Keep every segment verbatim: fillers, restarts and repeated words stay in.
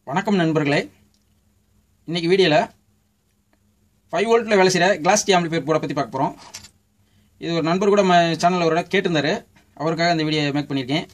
வணக்கம் நண்பர்களே. இன்னைக்கு வீடியோல five வோல்ட்ல வேலை செய்யற கிளாஸ் டி ஆம்பிளிஃபையர் போர்டை பத்தி பார்க்க போறோம். இது ஒரு நண்பர் கூட நம்ம சேனல்ல ஒரு கேட்டிருந்தாரு. அவருக்காக இந்த வீடியோ மேக் பண்ணிருக்கேன்.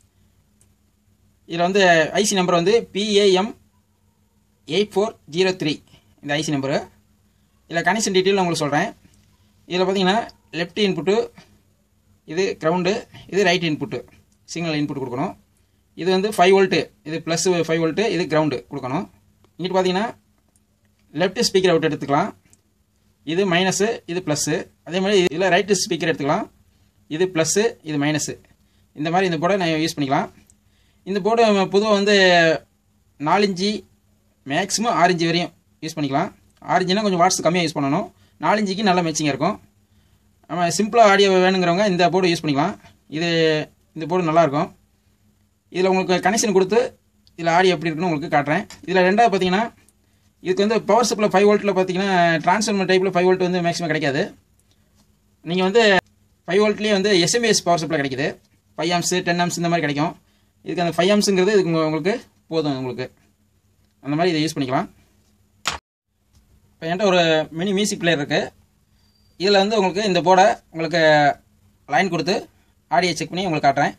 இதுல வந்து ஐசி நம்பர் வந்து P A M eight four zero three இந்த ஐசி நம்பர். இதுல கனெக்ஷன் டீடைல் உங்களுக்கு சொல்றேன். இதுல பாத்தீங்கன்னா லெஃப்ட் இன்புட், இது கிரவுண்ட், இது ரைட் இன்புட், சிக்னல் இன்புட் கொடுக்கணும். இது வந்து five வோல்ட், இது பிளஸ் five வோல்ட், இது கிரவுண்ட் கொடுக்கணும். இங்கிட்டு பாத்தீங்கன்னா லெஃப்ட் ஸ்பீக்கர் அவுட் எடுத்துக்கலாம். இது மைனஸ், இது பிளஸ். அதே மாதிரி இதுல ரைட் ஸ்பீக்கர் எடுத்துக்கலாம். இது பிளஸ், இது மைனஸ். இந்த மாதிரி இந்த போர்டை நான் யூஸ் பண்ணிக்கலாம். இந்த போர்டு பொதுவாக வந்து நாலு இன்ச்சு மேக்ஸிமம் ஆறு இன்ச்சு வரையும் யூஸ் பண்ணிக்கலாம். ஆறு இன்ச்சுனா கொஞ்சம் வாட்ஸ் கம்மியாக யூஸ் பண்ணணும். நாலு இன்ச்சுக்கு நல்லா மேட்சிங்காக இருக்கும். நம்ம சிம்பிளாக ஆடியோ வேணுங்கிறவங்க இந்த போர்டு யூஸ் பண்ணிக்கலாம். இது இந்த போர்டு நல்லாயிருக்கும். இதில் உங்களுக்கு கனெக்ஷன் கொடுத்து இதில் ஆடியோ எப்படி இருக்குன்னு உங்களுக்கு காட்டுறேன். இதில் ரெண்டாவது பார்த்தீங்கன்னா இதுக்கு வந்து பவர் சப்ளை ஃபைவ் வோல்ட்டில் பார்த்தீங்கன்னா டிரான்ஸ்ஃபார்மர் டைப்பில் ஃபைவ் வோல்ட் வந்து மேக்ஸிமம் கிடைக்காது. நீங்கள் வந்து ஃபைவ் வோல்ட்லேயே வந்து S M S power supply கிடைக்குது. ஃபைவ் ஆம்ஸ், டென் ஆம்ஸ் இந்த மாதிரி கிடைக்கும். இதுக்கு அந்த ஃபைவ் ஆம்ஸுங்கிறது இதுக்கு உங்களுக்கு போதும். உங்களுக்கு அந்த மாதிரி இதை யூஸ் பண்ணிக்கலாம். இப்போ என்கிட்ட ஒரு மினி மியூசிக் பிளேயர் இருக்குது. இதில் வந்து உங்களுக்கு இந்த போர்டை உங்களுக்கு லைன் கொடுத்து ஆடியோ செக் பண்ணி உங்களுக்கு காட்டுறேன்.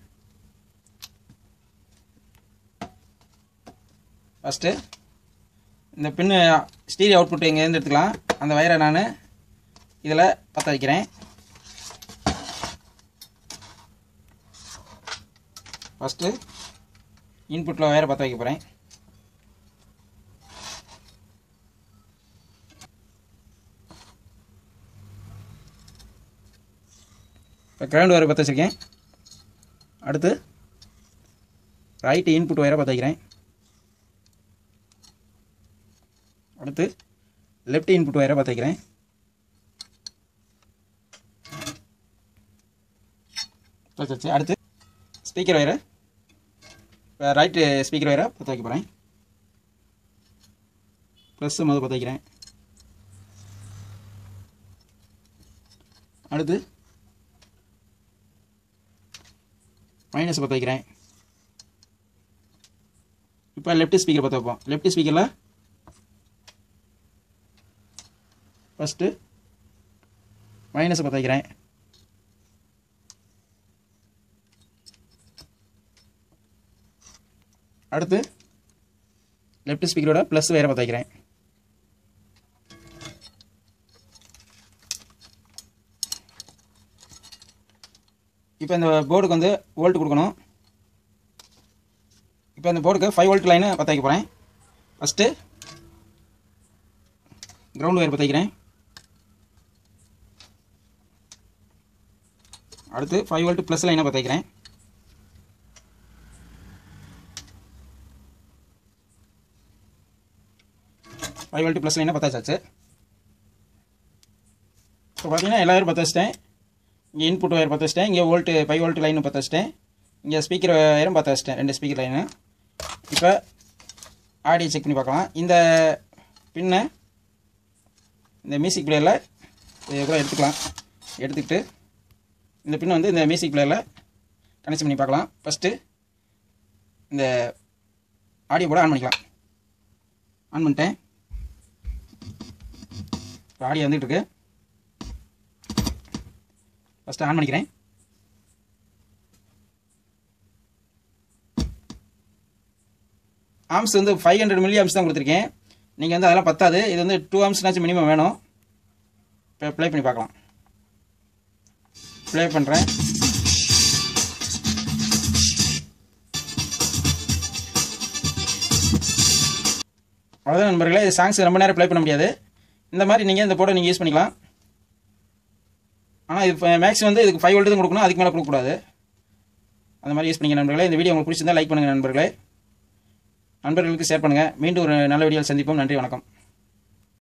ஃபஸ்ட்டு இந்த பின்னு ஸ்டீரியோ அவுட்புட் இங்கேருந்து எடுத்துக்கலாம். அந்த வயரை நான் இதில் பற்ற வைக்கிறேன். ஃபஸ்ட்டு இன்புட்டில் வயரை பற்ற வைக்க போகிறேன். இப்போ கிரவுண்ட் வயரை பற்ற வச்சுருக்கேன். அடுத்து ரைட்டு இன்புட் வயரை பற்ற வைக்கிறேன். அடுத்து லெஃப்ட் இன்புட் வயரை பற்ற வைக்கிறேன். அடுத்து ஸ்பீக்கர் வயரை, இப்போ ரைட்டு ஸ்பீக்கர் வயரை பற்ற வைக்க போகிறேன். ப்ளஸ் முதல் பற்ற வைக்கிறேன். அடுத்து மைனஸ் பற்ற வைக்கிறேன். இப்போ லெஃப்ட் ஸ்பீக்கர் பற்ற வைப்போம். லெஃப்ட் ஸ்பீக்கரில் ஃபஸ்ட்டு மைனஸ் பற்ற வைக்கிறேன். அடுத்து லெஃப்ட் ஸ்பீக்கரோட ப்ளஸ் வேற பற்ற வைக்கிறேன். இப்போ இந்த போர்டுக்கு வந்து வோல்ட் கொடுக்கணும். இப்போ இந்த போர்டுக்கு ஃபைவ் வோல்ட் லைனை பற்ற வைக்க போகிறேன். ஃபஸ்ட்டு கிரவுண்ட் வயர் பற்ற வைக்கிறேன். அடுத்து ஃபைவ் வோல்ட் ப்ளஸ் லைனை பற்ற வைக்கிறேன். ஃபைவ் வோல்ட் ப்ளஸ் லைனை பற்ற வச்சாச்சு. இப்போ பார்த்தீங்கன்னா எல்லா வயரும் பற்ற வச்சிட்டேன். இங்கே இன்புட் வயர் பற்ற வச்சிட்டேன். இங்கே வோல்ட்டு ஃபைவ் வோல்ட் லைனும் பற்ற வச்சிட்டேன். இங்கே ஸ்பீக்கர் வயரும் பற்ற வச்சிட்டேன், ரெண்டு ஸ்பீக்கர் லைனு. இப்போ ஆடியோ செக் பண்ணி பார்க்கலாம். இந்த பின்னை இந்த மியூசிக் பிளேயரில் கூட எடுத்துக்கலாம். எடுத்துக்கிட்டு இந்த பின்னை வந்து இந்த மியூசிக் பிளேயரில் கனெக்ஷன் பண்ணி பார்க்கலாம். ஃபஸ்ட்டு இந்த ஆடியோ கூட ஆன் பண்ணிக்கலாம். ஆன் பண்ணிட்டேன். இப்போ ஆடியோ வந்துகிட்டு இருக்கு. ஃபஸ்ட்டு ஆன் பண்ணிக்கிறேன். ஆம்ஸ் வந்து ஃபைவ் ஹண்ட்ரட் மில்லி ஆம்ஸ் தான் கொடுத்துருக்கேன். நீங்கள் வந்து அதெல்லாம் பத்தாது. இது வந்து டூ ஆம்ஸ்னாச்சும் மினிமம் வேணும். இப்போ ப்ளே பண்ணி பார்க்கலாம். ப்ளே பண்ணுறேன். அவ்வளோதான் நண்பர்களே. இது சாங்ஸ் ரொம்ப நேரம் ப்ளே பண்ண முடியாது. இந்த மாதிரி நீங்கள் இந்த போர்டை நீங்கள் யூஸ் பண்ணிக்கலாம். ஆனால் இது மேக்ஸிமம் வந்து இதுக்கு ஃபைவ் வோல்ட் தான் கொடுக்கணும், அதுக்கு மேலே கொடுக்கக்கூடாது. அந்த மாதிரி யூஸ் பண்ணிங்க நண்பர்களே. இந்த வீடியோ உங்களுக்கு பிடிச்சிருந்தா லைக் பண்ணுங்கள் நண்பர்களே. நண்பர்களுக்கு ஷேர் பண்ணுங்கள். மீண்டும் ஒரு நல்ல வீடியோவில் சந்திப்போம். நன்றி, வணக்கம்.